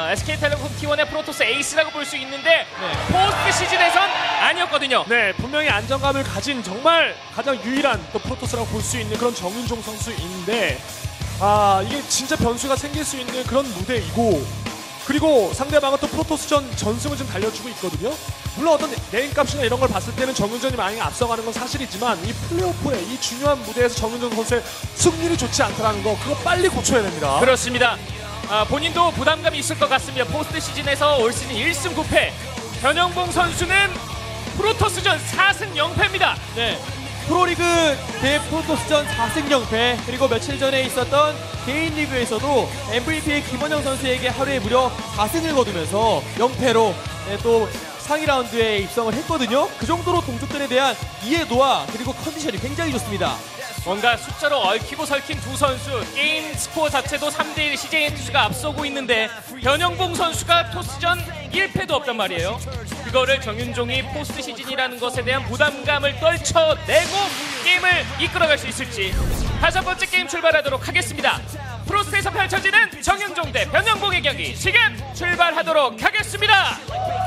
SK텔레콤 T1의 프로토스 에이스라고 볼 수 있는데 포스트 시즌에선 아니었거든요. 네, 분명히 안정감을 가진 정말 가장 유일한 또 프로토스라고 볼 수 있는 그런 정윤종 선수인데 이게 진짜 변수가 생길 수 있는 그런 무대이고 그리고 상대방은 또 프로토스전 전승을 좀 달려주고 있거든요. 물론 어떤 네임값이나 이런 걸 봤을 때는 정윤종이 많이 앞서가는 건 사실이지만 이 플레이오프의 이 중요한 무대에서 정윤종 선수의 승률이 좋지 않다는 거 그거 빨리 고쳐야 됩니다. 그렇습니다. 본인도 부담감이 있을 것 같습니다. 포스트 시즌에서 올 시즌 1승 9패 변형봉 선수는 프로토스전 4승 0패입니다. 네. 프로리그 대 프로토스전 4승 0패 그리고 며칠 전에 있었던 개인 리그에서도 MVP의 김원영 선수에게 하루에 무려 4승을 거두면서 0패로 또 상위 라운드에 입성을 했거든요. 그 정도로 동족들에 대한 이해도와 그리고 컨디션이 굉장히 좋습니다. 뭔가 숫자로 얽히고 설킨 두 선수 게임 스코어 자체도 3대1 CJN투스가 앞서고 있는데 변형봉 선수가 토스전 1패도 없단 말이에요. 그거를 정윤종이 포스트 시즌이라는 것에 대한 부담감을 떨쳐내고 게임을 이끌어갈 수 있을지 5번째 게임 출발하도록 하겠습니다. 프로스트에서 펼쳐지는 정윤종 대 변형봉의 경기 지금 출발하도록 하겠습니다.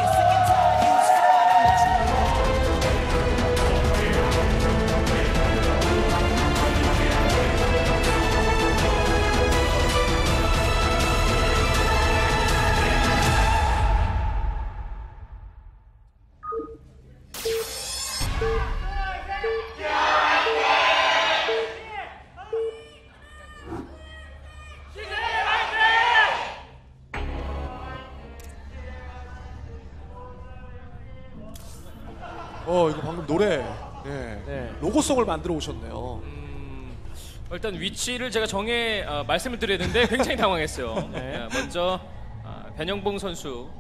이거 방금 노래 로고송을 만들어 오셨네요. 일단 위치를 제가 말씀을 드렸는데 굉장히 당황했어요. 먼저 변형봉 선수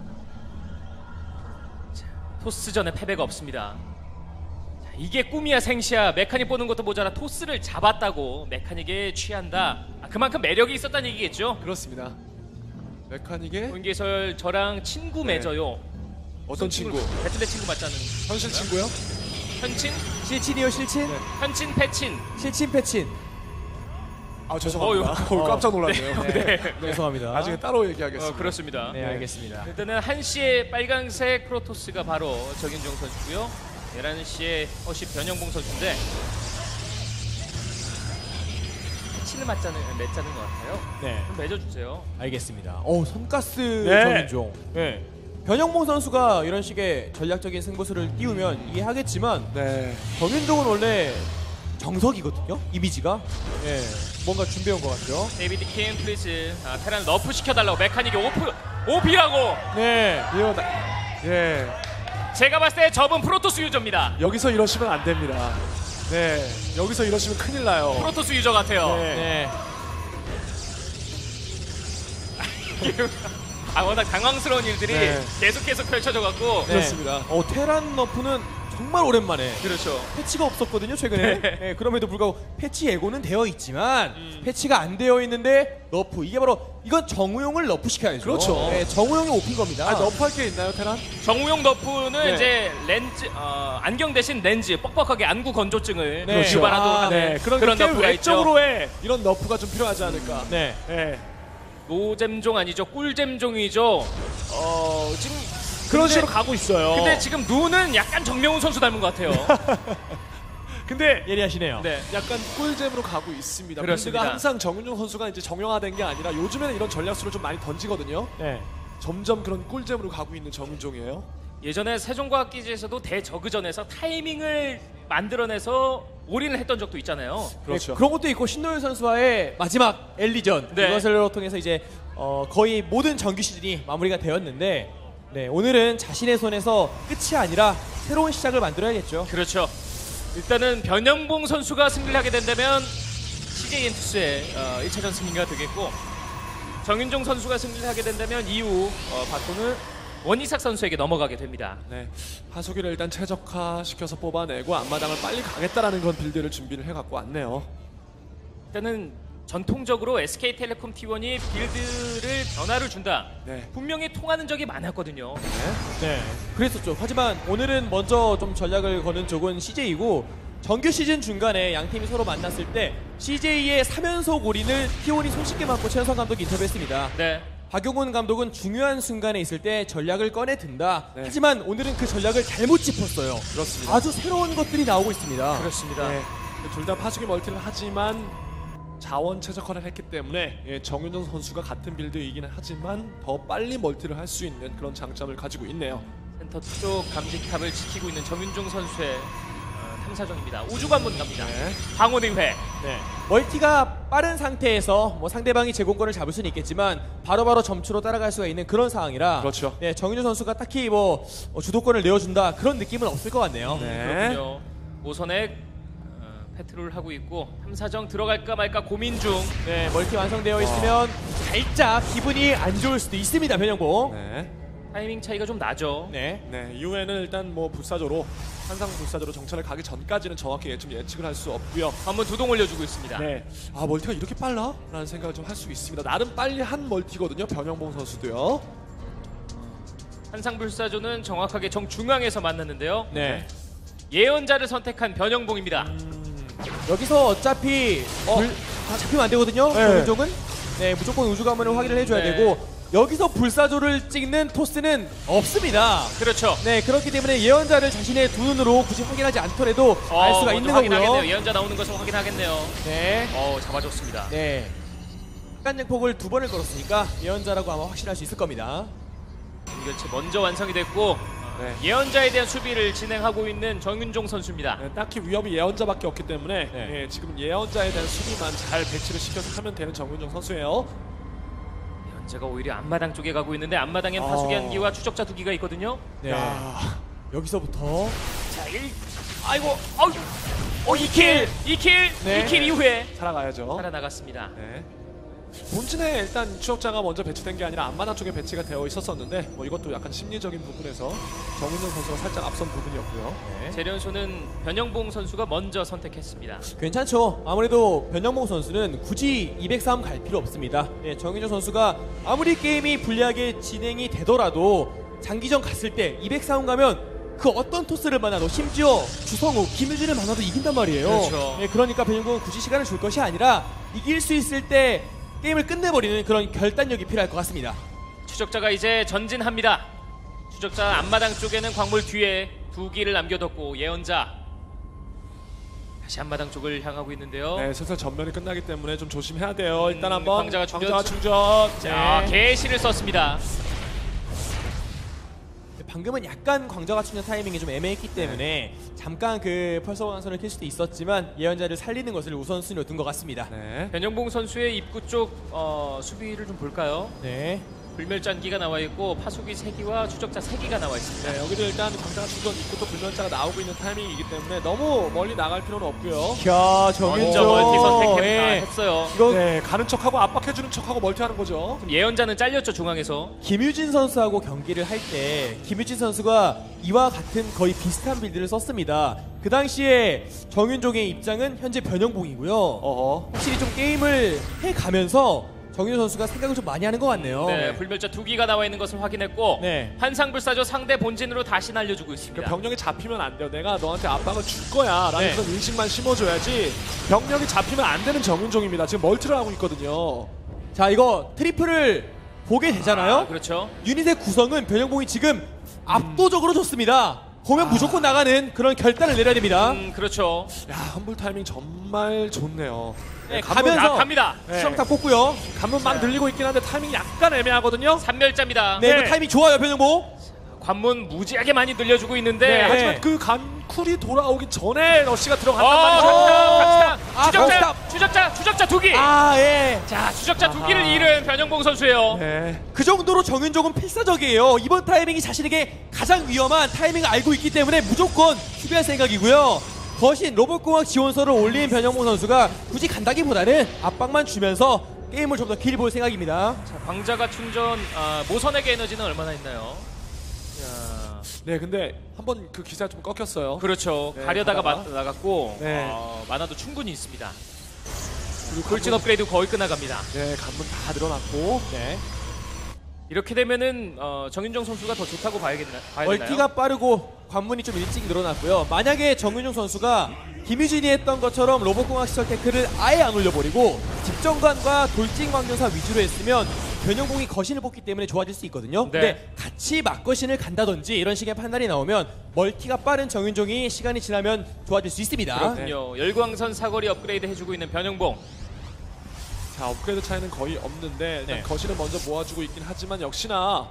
토스전에 패배가 없습니다. 이게 꿈이야 생시야 메카닉 보는 것도 모자라 토스를 잡았다고 메카닉에 취한다. 그만큼 매력이 있었다는 얘기겠죠. 그렇습니다. 메카닉의 문기설 저랑 친구 맺어요. 어떤 친구? 배틀넷 친구 맞자는 현실 친구요? 현친? 실친이요 실친? 현친 패친 실친 패친. 죄송합니다. 깜짝 놀랐네요. 네. 죄송합니다. 나중에 따로 얘기하겠습니다. 그렇습니다. 네, 알겠습니다. 일단은 1시에 빨간색 프로토스가 바로 정윤종 선수고요. 11시에 허시 변형봉 선수인데 패친을 맺자는 것 같아요. 네. 좀 맺어주세요. 알겠습니다. 손가스 네. 정윤종. 네. 변형봉 선수가 이런 식의 전략적인 승부수를 띄우면 이해하겠지만 정윤종은 원래 정석이거든요. 이미지가. 뭔가 준비해온 것 같죠. 데이비드 킴 플리즈 테란 러프 시켜달라고 메카닉이 오피라고. 네. 제가 봤을 때 저분 프로토스 유저입니다. 여기서 이러시면 안 됩니다. 네. 여기서 이러시면 큰일 나요. 프로토스 유저 같아요. 네. 워낙 당황스러운 일들이 계속 펼쳐져 갖고. 그렇습니다. 테란 러프는 정말 오랜만에. 그렇죠. 패치가 없었거든요 최근에. 그럼에도 불구하고 패치 예고는 되어 있지만 패치가 안 되어 있는데 러프 이게 바로 이건 정우용을 러프 시켜야죠. 그렇죠. 정우용이 오핀 겁니다. 너프할 게 있나요 테란? 정우용 너프는 이제 렌즈 안경 대신 렌즈 뻑뻑하게 안구 건조증을 그렇죠. 유발하도록 하는 그런 너프가 있죠. 외적으로의 이런 너프가 좀 필요하지 않을까. 노잼종 아니죠, 꿀잼종이죠. 지금 그런 식으로 가고 있어요. 근데 지금 눈은 약간 정명훈 선수 닮은 것 같아요. 근데 예리하시네요. 약간 꿀잼으로 가고 있습니다. 그렇습니다. 빌드가 항상 정윤종 선수가 이제 정형화된 게 아니라 요즘에는 이런 전략수를 좀 많이 던지거든요. 점점 그런 꿀잼으로 가고 있는 정윤종이에요. 예전에 세종과학기지에서도 대저그전에서 타이밍을 만들어내서 올인을 했던 적도 있잖아요. 그렇죠. 그런 것도 있고 신노일 선수와의 마지막 엘리전 이것을 통해서 이제 거의 모든 정규 시즌이 마무리가 되었는데 오늘은 자신의 손에서 끝이 아니라 새로운 시작을 만들어야겠죠. 그렇죠. 일단은 변형봉 선수가 승리를 하게 된다면 CJN투스의 1차전 승리가 되겠고, 정윤종 선수가 승리를 하게 된다면 이후 바톤은 원희삭 선수에게 넘어가게 됩니다. 하수기를 일단 최적화시켜서 뽑아내고 앞마당을 빨리 가겠다라는 그런 빌드를 준비를 해갖고 왔네요. 일단은 전통적으로 SK텔레콤 T1이 빌드를 변화를 준다. 분명히 통하는 적이 많았거든요. 그랬었죠. 하지만 오늘은 먼저 좀 전략을 거는 쪽은 CJ이고, 정규 시즌 중간에 양 팀이 서로 만났을 때 CJ의 3연속 올인을 T1이 손쉽게 맞고 최현성 감독이 인터뷰했습니다. 박용훈 감독은 중요한 순간에 있을 때 전략을 꺼내 든다. 네. 하지만 오늘은 그 전략을 잘못 짚었어요. 그렇습니다. 아주 새로운 것들이 나오고 있습니다. 그렇습니다. 네. 둘 다 파수기 멀티를 하지만 자원 최적화를 했기 때문에 정윤정 선수가 같은 빌드이기는 하지만 더 빨리 멀티를 할 수 있는 그런 장점을 가지고 있네요. 센터 쪽 감지탑을 지키고 있는 정윤종 선수의 탐사정입니다. 우주관문 갑니다. 네. 방어대회. 네. 멀티가 빠른 상태에서 뭐 상대방이 제공권을 잡을 수는 있겠지만 바로바로 점수로 따라갈 수가 있는 그런 상황이라 그렇죠. 네, 정윤준 선수가 딱히 뭐 주도권을 내어준다 그런 느낌은 없을 것 같네요. 네. 그렇군요. 오선에 패트롤을 하고 있고 탐사정 들어갈까 말까 고민 중. 네, 멀티 완성되어 있으면 살짝 기분이 안 좋을 수도 있습니다, 변형봉. 네. 타이밍 차이가 좀 나죠. 네. 네. 이후에는 일단 뭐 불사조로 한상 불사조로 정찰을 가기 전까지는 정확히 예측을 할 수 없고요. 한번 두동 올려주고 있습니다. 네. 아 멀티가 이렇게 빨라? 라는 생각을 좀 할 수 있습니다. 나름 빨리 한 멀티거든요. 변형봉 선수도요. 한상불사조는 정확하게 정중앙에서 만났는데요. 네. 예언자를 선택한 변형봉입니다. 여기서 어차피 잡히면 안 되거든요. 네. 정윤종은 네, 무조건 우주 가문을 확인을 해줘야 네. 되고 여기서 불사조를 찍는 토스는 없습니다. 그렇죠. 네, 그렇기 때문에 예언자를 자신의 두 눈으로 굳이 확인하지 않더라도 알 수가 먼저 있는 확인하겠네요. 거고요. 예언자 나오는 것을 확인하겠네요. 네. 잡아줬습니다. 네. 흑간증폭을 2번을 걸었으니까 예언자라고 아마 확신할 수 있을 겁니다. 연결체 먼저 완성이 됐고 네. 예언자에 대한 수비를 진행하고 있는 정윤종 선수입니다. 네, 딱히 위협이 예언자밖에 없기 때문에 네. 지금 예언자에 대한 수비만 잘 배치를 시켜서 하면 되는 정윤정 선수예요. 예언자가 오히려 앞마당 쪽에 가고 있는데 앞마당엔 파수기 한 기와 추적자 2기가 있거든요. 네. 야. 여기서부터 자, 아이고, 2킬 네. 2킬 이후에 살아가야죠. 살아나갔습니다. 네. 본진에 일단 추적자가 먼저 배치된 게 아니라 앞마당 쪽에 배치가 되어 있었었는데 뭐 이것도 약간 심리적인 부분에서 정윤정 선수가 살짝 앞선 부분이었고요. 네. 재련소는 변형봉 선수가 먼저 선택했습니다. 괜찮죠. 아무래도 변형봉 선수는 굳이 203 갈 필요 없습니다. 네, 정윤정 선수가 아무리 게임이 불리하게 진행이 되더라도 장기전 갔을 때 203 가면 그 어떤 토스를 만나도 심지어 주성우, 김유진을 만나도 이긴단 말이에요. 그렇죠. 네, 그러니까 변형봉은 굳이 시간을 줄 것이 아니라 이길 수 있을 때 게임을 끝내버리는 그런 결단력이 필요할 것 같습니다. 추적자가 이제 전진합니다. 추적자 앞마당 쪽에는 광물 뒤에 2기를 남겨뒀고 예언자 다시 앞마당 쪽을 향하고 있는데요. 네, 슬슬 전면이 끝나기 때문에 좀 조심해야 돼요. 일단 한번 광자가 충전. 자, 네. 개시를 썼습니다. 방금은 약간 광자가 충전 타이밍이 좀 애매했기 때문에 잠깐 그 펄서 광선을 킬 수도 있었지만 예언자를 살리는 것을 우선순위로 둔 것 같습니다. 네. 변형봉 선수의 입구 쪽 수비를 좀 볼까요? 네. 불멸잔기가 나와 있고 파수기 3기와 추적자 3기가 나와 있습니다. 네, 여기도 일단 광자가 충전 있고 또 불면자가 나오고 있는 타이밍이기 때문에 너무 멀리 나갈 필요는 없고요. 야, 먼저 정윤정 멀티 예. 선택했어요. 이거 네, 가는 척하고 압박해주는 척하고 멀티하는 거죠. 예언자는 잘렸죠, 중앙에서. 김유진 선수하고 경기를 할 때 김유진 선수가 이와 같은 거의 비슷한 빌드를 썼습니다. 그 당시에 정윤종의 입장은 현재 변형봉이고요. 어허. 확실히 좀 게임을 해가면서 정윤종 선수가 생각을 좀 많이 하는 것 같네요. 네, 불멸자 2기가 나와 있는 것을 확인했고 네. 한상불사조 상대 본진으로 다시 날려주고 있습니다. 그러니까 병력이 잡히면 안 돼요. 내가 너한테 압박을 줄 거야 라는 네. 그런 인식만 심어줘야지 병력이 잡히면 안 되는 정윤종입니다. 지금 멀티를 하고 있거든요. 자, 이거 트리플을 보게 되잖아요. 그렇죠. 유닛의 구성은 변형봉이 지금 압도적으로 좋습니다. 보면 무조건 나가는 그런 결단을 내려야 됩니다. 그렇죠. 야, 험불 타이밍 정말 좋네요. 네, 관문, 가면서 갑니다. 네. 수정탑 꽂고요. 관문 막 늘리고 있긴 한데 타이밍이 약간 애매하거든요. 삼멸자입니다. 네, 네. 그 타이밍 좋아요, 변형봉. 관문 무지하게 많이 늘려주고 있는데 네, 네. 하지만 그 간쿨이 돌아오기 전에 러시가 들어간단 어, 말이죠. 각상, 아, 추적자 2기. 아, 예. 자, 추적자 아하. 2기를 잃은 변형봉 선수예요. 네. 그 정도로 정윤종은 필사적이에요. 이번 타이밍이 자신에게 가장 위험한 타이밍을 알고 있기 때문에 무조건 수비할 생각이고요. 거신 로봇공학 지원서를 올린 변형봉 선수가 굳이 간다기보다는 압박만 주면서 게임을 좀 더 길이 볼 생각입니다. 자, 광자가 충전 모선액의 에너지는 얼마나 있나요? 자, 네, 근데 한번 그 기사 좀 꺾였어요. 그렇죠. 네, 가려다가 가다가. 나갔고 네. 만화도 충분히 있습니다. 그리고 돌진 업그레이드 거의 끝나갑니다. 네, 관문 다 늘어났고. 네. 이렇게 되면은 정윤정 선수가 더 좋다고 봐야 되나요? 멀티가 빠르고 관문이 좀 일찍 늘어났고요. 만약에 정윤종 선수가 김유진이 했던 것처럼 로봇공학 시설 태클을 아예 안 올려버리고 집정관과 돌진 광전사 위주로 했으면 변형봉이 거신을 뽑기 때문에 좋아질 수 있거든요. 네. 근데 같이 막거신을 간다든지 이런 식의 판단이 나오면 멀티가 빠른 정윤종이 시간이 지나면 좋아질 수 있습니다. 그렇군요. 열광선 사거리 업그레이드 해주고 있는 변형봉. 자, 업그레이드 차이는 거의 없는데 일단 네. 거신을 먼저 모아주고 있긴 하지만 역시나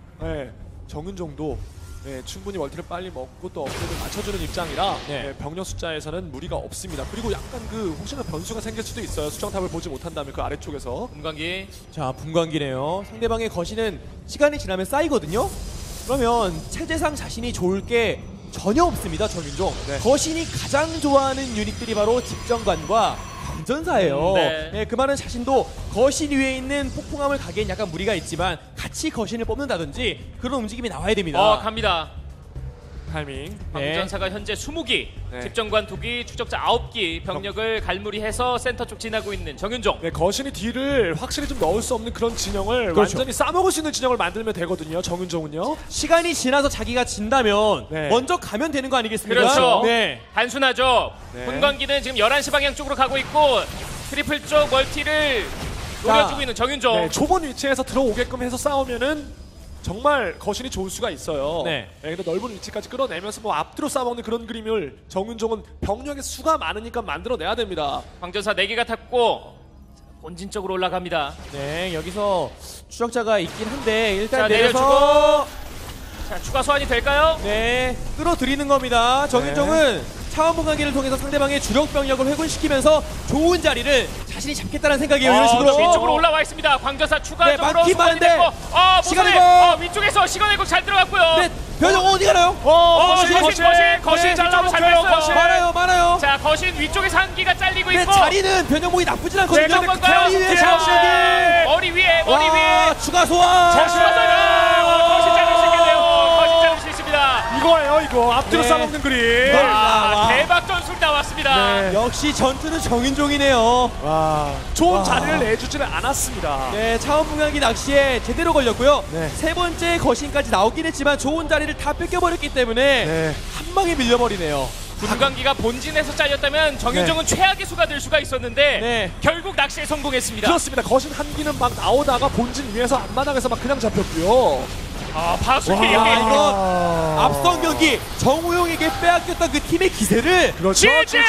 정은종도 충분히 멀티를 빨리 먹고 또 업그레이드 맞춰주는 입장이라 네. 병력 숫자에서는 무리가 없습니다. 그리고 약간 그 혹시나 변수가 생길 수도 있어요. 수정탑을 보지 못한다면 그 아래쪽에서. 분광기. 자, 분광기네요. 상대방의 거신은 시간이 지나면 쌓이거든요. 그러면 체제상 자신이 좋을 게 전혀 없습니다. 정윤종. 네. 거신이 가장 좋아하는 유닛들이 바로 집정관과 광전사예요. 네. 그 말은 자신도 거신 위에 있는 폭풍함을 가기엔 약간 무리가 있지만 같이 거신을 뽑는다든지 그런 움직임이 나와야 됩니다. 갑니다. 타이밍. 광전사가 현재 20기, 네. 집정관 2기, 추적자 9기 병력을 갈무리해서 센터 쪽 지나고 있는 정윤종. 네, 거신이 딜을 확실히 좀 넣을 수 없는 그런 진영을 그렇죠. 완전히 싸먹을 수 있는 진영을 만들면 되거든요. 정은종은요. 시간이 지나서 자기가 진다면 네. 먼저 가면 되는 거 아니겠습니까? 그렇죠. 네. 단순하죠. 네. 분광기는 지금 11시 방향 쪽으로 가고 있고 트리플 쪽 멀티를 노려주고 있는 정윤종. 네, 좁은 위치에서 들어오게끔 해서 싸우면은 정말 거신이 좋을 수가 있어요. 네. 근데 넓은 위치까지 끌어내면서 뭐 앞뒤로 싸먹는 그런 그림을 정은종은 병력의 수가 많으니까 만들어내야 됩니다. 광전사 4개가 탔고 본진 쪽으로 올라갑니다. 네, 여기서 추적자가 있긴 한데 일단 자, 내려서 자, 추가 소환이 될까요? 네, 끌어들이는 겁니다. 정윤종은 차원분광기를 통해서 상대방의 주력 병력을 회군시키면서 좋은 자리를 자신이 잡겠다는 생각이에요. 이런 식으로. 위쪽으로 올라와 있습니다. 광전사 추가적으로 많긴 소환이 많은데. 됐고 시간이 모선에 뭐. 위쪽에서 시간의 곡 잘 들어갔고요. 네, 변형 어디 가나요? 거신 잘라고 잘 뺐어요. 많아요. 자, 거신 위쪽에서 한 기가 잘리고 근데 있고 자리는 변형목이 나쁘진 않거든요. 네, 근데 머리 위에 자, 머리 위에 와, 추가 소환. 거신 자를 수 있겠네요. 거신 자를 수 있습니다. 이거예요, 이거. 앞뒤로 네. 싸먹는 그림. 와. 대박 전술 나왔습니다. 네. 역시 전투는 정윤종이네요. 와, 좋은 와. 자리를 내주지는 않았습니다. 네, 차원분광기 낚시에 제대로 걸렸고요. 네. 세 번째 거신까지 나오긴 했지만 좋은 자리를 다 뺏겨버렸기 때문에 네. 한 방에 밀려버리네요. 분광기가 본진에서 잘렸다면 정윤종은 최악의 수가 될 수가 있었는데 네. 결국 낚시에 성공했습니다. 그렇습니다. 거신 한 기는 막 나오다가 본진 위에서 앞마당에서 막 그냥 잡혔고요. 바수기. 야, 이거 앞선 경기 정우용에게 빼앗겼던 그 팀의 기세를 그렇죠.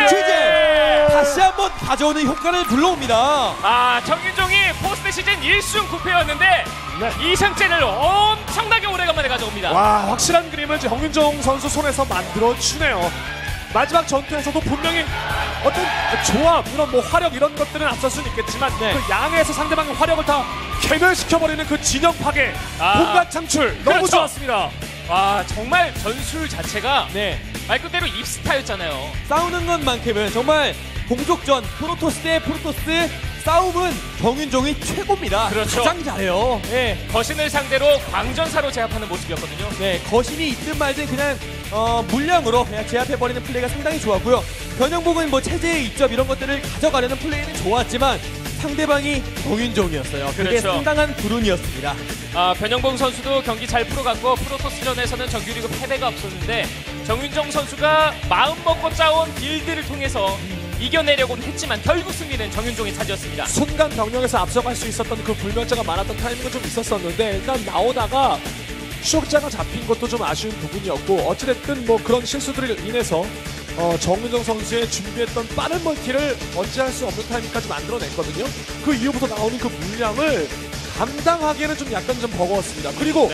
취재 다시 한번 가져오는 효과를 불러옵니다. 정윤종이 포스트 시즌 1승 9패였는데 네. 2승째를 엄청나게 오래간만에 가져옵니다. 와, 확실한 그림을 정윤종 선수 손에서 만들어주네요. 마지막 전투에서도 분명히 어떤 조합, 이런 뭐 화력 이런 것들은 앞설 수는 있겠지만 네. 그 양에서 상대방의 화력을 다 괴멸시켜버리는 그 진영 파괴, 공간 창출 너무 그렇죠. 좋았습니다. 와, 정말 전술 자체가 네, 말 그대로 입스타였잖아요. 싸우는 것만큼은 정말 공족전 프로토스 대 프로토스 싸움은 정윤종이 최고입니다. 그렇죠. 가장 잘해요. 네. 거신을 상대로 광전사로 제압하는 모습이었거든요. 네, 거신이 있든 말든 그냥 물량으로 그냥 제압해버리는 플레이가 상당히 좋았고요. 변형복은 뭐 체제의 이점 이런 것들을 가져가려는 플레이는 좋았지만 상대방이 정윤종이었어요. 그게 그렇죠. 상당한 불운이었습니다. 변형봉 선수도 경기 잘 풀어갔고 프로토스전에서는 정규리그 패배가 없었는데 정윤종 선수가 마음 먹고 짜온 빌드를 통해서 이겨내려고는 했지만 결국 승리는 정윤종이 차지했습니다. 순간 병력에서 앞서갈 수 있었던 그 불면자가 많았던 타이밍은 좀 있었었는데 일단 나오다가 추적자가 잡힌 것도 좀 아쉬운 부분이었고 어찌됐든 뭐 그런 실수들을 인해서 정윤종 선수의 준비했던 빠른 멀티를 어찌할 수 없는 타이밍까지 만들어냈거든요. 그 이후부터 나오는 그 물량을 감당하기에는 좀 약간 좀 버거웠습니다. 그리고